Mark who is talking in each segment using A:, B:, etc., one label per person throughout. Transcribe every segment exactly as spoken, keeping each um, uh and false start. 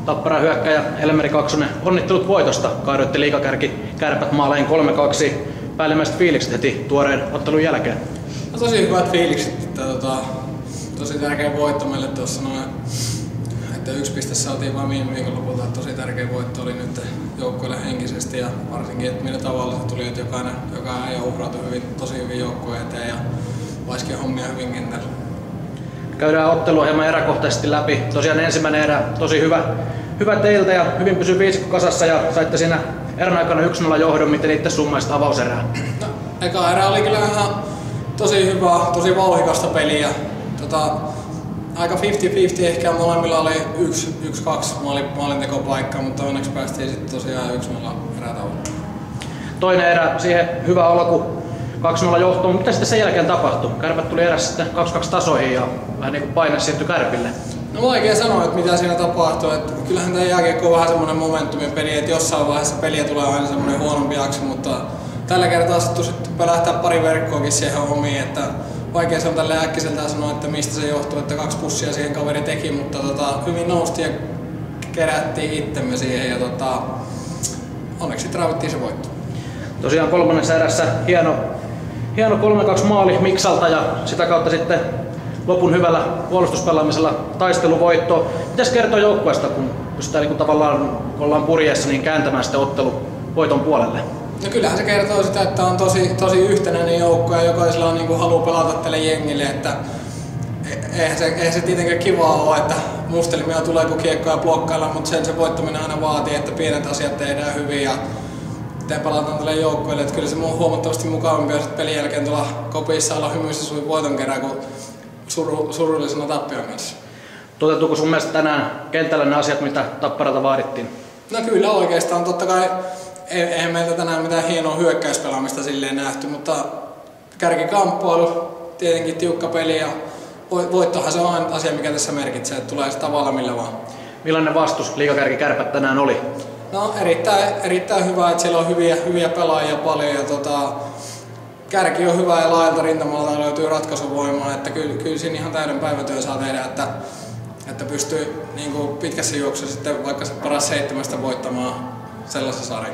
A: Tapparan hyökkäjä Elmeri Kaksonen, onnittelut voitosta. Kaadoitte liigakärki Kärpät maaleen kolme kaksi. Päällimmäiset fiilikset heti tuoreen ottelun jälkeen.
B: No, tosi hyvät fiilikset. Että, tota, tosi tärkeä voitto meille tuossa noin. Että yksi piste saatiin vaan viime viikonlopulta. Tosi tärkeä voitto oli nyt joukkueelle henkisesti ja varsinkin, että millä tavalla se tuli, että jokainen, jokainen ei uhrautui hyvin, tosi hyvin joukkueen eteen ja vaiski hommia hyvin kentällä.
A: Käydään ottelua hieman eräkohtaisesti läpi. Tosiaan ensimmäinen erä tosi hyvä, hyvä teiltä ja hyvin pysyi viisikko kasassa ja saitte siinä erän aikana yksi nolla johdon. Miten itse summaisit avauserää?
B: No, eka erä oli kyllä ihan tosi hyvä, tosi vauhikasta peliä. Tota, aika viisikymmentä viisikymmentä ehkä molemmilla oli yksi, yksi kaksi maalintekopaikkaa, mutta onneksi päästiin sitten tosiaan yksi nolla erätauolla.
A: Toinen erä, siihen hyvä alku, kaksi nolla johtoon. Mitä sitten sen jälkeen tapahtui? Kärpät tuli erässä sitten kaksi kaksi tasoihin ja vähän niin kuin paine siirtyi Kärpille.
B: No, vaikea sanoa, että mitä siinä tapahtui. Että kyllähän tämä jääkiekko on vähän semmoinen momentumin peli, että jossain vaiheessa peliä tulee aina semmoinen huonompi jakso, mutta tällä kertaa sitten lähtää pari verkkoakin siihen omiin. Että vaikea se on tälle äkkiseltään sanoa, että mistä se johtuu, että kaksi pussia siihen kaveri teki, mutta tota, hyvin noustiin ja kerättiin itsemme siihen ja tota, onneksi raavittiin se voitto.
A: Tosiaan kolmannessa erässä hieno, hieno kolme kaksi maali Miksalta ja sitä kautta sitten lopun hyvällä puolustuspelaamisella taisteluvoitto. Mitäs kertoo joukkueesta, kun pystytään niin kun tavallaan, kun ollaan purjeessa, niin kääntämään sitten ottelu voiton puolelle?
B: No, kyllähän se kertoo sitä, että on tosi, tosi yhtenäinen joukko ja jokaisella on niin kuin halu pelata tälle jengille. Että eihän se, eihän se tietenkään kivaa ole, että mustelimia tulee kun kiekkoja blokkailla, mutta sen se voittaminen aina vaatii, että pienet asiat tehdään hyvin ja te pelataan tälle joukkueelle. Että kyllä se on huomattavasti mukavampi, jos pelin jälkeen tuolla kopissa olla hymyissä suin voiton kerran kuin suru, surullisena tappion kanssa.
A: Toteutuuko sun mielestä tänään kentällä ne asiat, mitä Tapparalta vaadittiin?
B: No, kyllä oikeastaan. Totta kai eihän meiltä tänään mitään hienoa hyökkäyspelaamista silleen nähty, mutta kärkikamppailu, tietenkin tiukka peli ja voittohan se on aina asia, mikä tässä merkitsee, että tulee se tavalla millä vaan.
A: Millainen vastus liigakärki Kärpät tänään oli?
B: No, erittäin, erittäin hyvä, että siellä on hyviä, hyviä pelaajia paljon ja tota, kärki on hyvä ja laajalta rintamalta löytyy ratkaisuvoimaa, että kyllä, kyllä siinä ihan täyden päivätyö saa tehdä, että, että pystyy niin kuin pitkässä juoksussa sitten vaikka paras seitsemästä voittamaan sellaisen sarjan.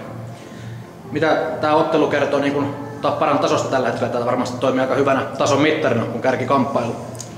A: Mitä tämä ottelu kertoo niin kuin Tapparan tasosta tällä hetkellä? Tämä varmasti toimii aika hyvänä tason mittarina, kun kärkikamppailu.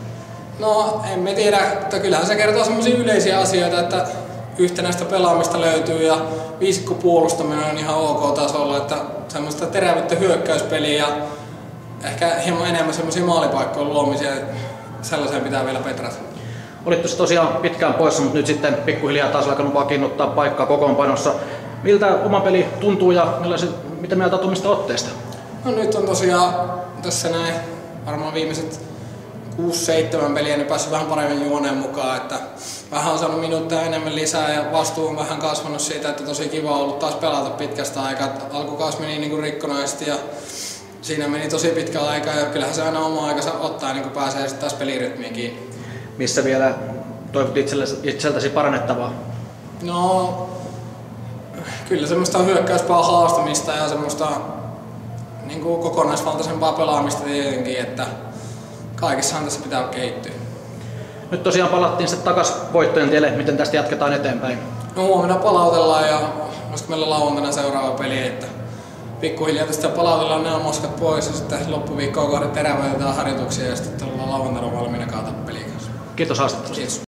B: No, emme tiedä, mutta kyllähän se kertoo sellaisia yleisiä asioita, että yhtenäistä pelaamista löytyy ja viisikko puolustaminen on ihan ok tasolla, että semmoista terävyyttä hyökkäyspeliä ja ehkä hieman enemmän semmoisia maalipaikkojen luomisia, sellaiseen pitää vielä petrata.
A: Olit tuossa tosiaan pitkään poissa, mutta nyt sitten pikkuhiljaa taas alkanut vakiinnuttaa paikkaa kokoonpanossa. Miltä oma peli tuntuu ja mitä mieltä olet omista otteista?
B: No, nyt on tosiaan tässä näin varmaan viimeiset kuusi seitsemän peliä niin päässyt vähän paremmin juoneen mukaan, että vähän on saanut minuutteja enemmän lisää ja vastuu on vähän kasvanut siitä, että tosi kiva on ollut taas pelata pitkästä aikaa. Alkukausi meni niin kuin rikkonaisesti ja siinä meni tosi pitkä aika ja kyllähän se aina oma aikansa ottaa niin kuin pääsee sitten taas pelirytmiin kiinni.
A: Missä vielä toivot itseltäsi parannettavaa?
B: No, kyllä semmoista hyökkäyspää haastamista ja semmoista niin kuin kokonaisvaltaisempaa pelaamista tietenkin, että kaikessahan tässä pitää kehittyä.
A: Nyt tosiaan palattiin sitten takaisin voittojen tielle. Miten tästä jatketaan eteenpäin?
B: No, huomenna palautellaan ja olisiko meillä lauantaina seuraava peli, että pikkuhiljaa tästä palautellaan nämä moskat pois ja sitten loppuviikkoa kohden terävöitetään harjoituksia ja sitten ollaan lauantaina valmiina kaataa peliä kanssa.
A: Kiitos haastattelusta.
B: Kiitos.